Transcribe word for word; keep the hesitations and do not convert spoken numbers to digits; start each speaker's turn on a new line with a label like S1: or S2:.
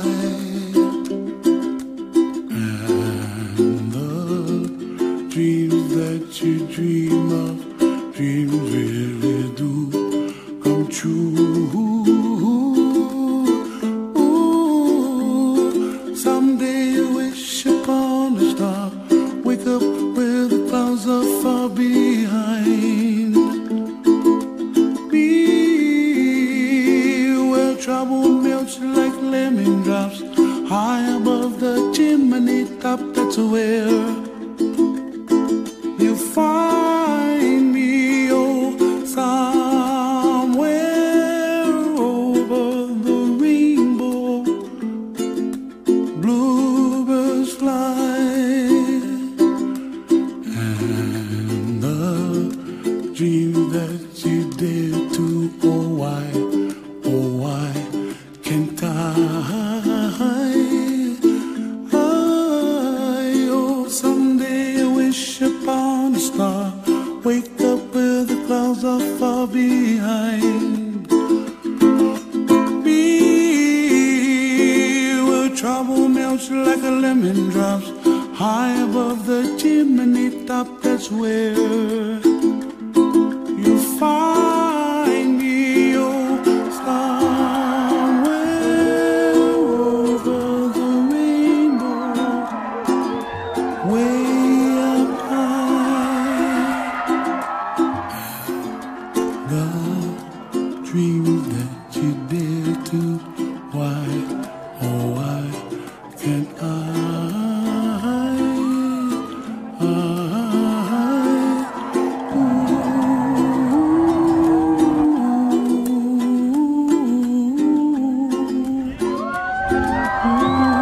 S1: And the dreams that you dream of, dreams really do come true. Ooh, someday you wish upon a star, wake up where the clouds are far behind. Be where trouble melts like lemon drops, high above the chimney top. That's where you find me, oh, somewhere over the rainbow. Bluebirds fly, and the dream that you dare to, oh why, oh why can't I? Upon a star, wake up where the clouds are far behind. Be where trouble melts like a lemon drops, high above the chimney top. That's where you find me, oh, somewhere over the rainbow, way dreams that you dare to, why, oh why can't I, I, ooh, ooh, ooh.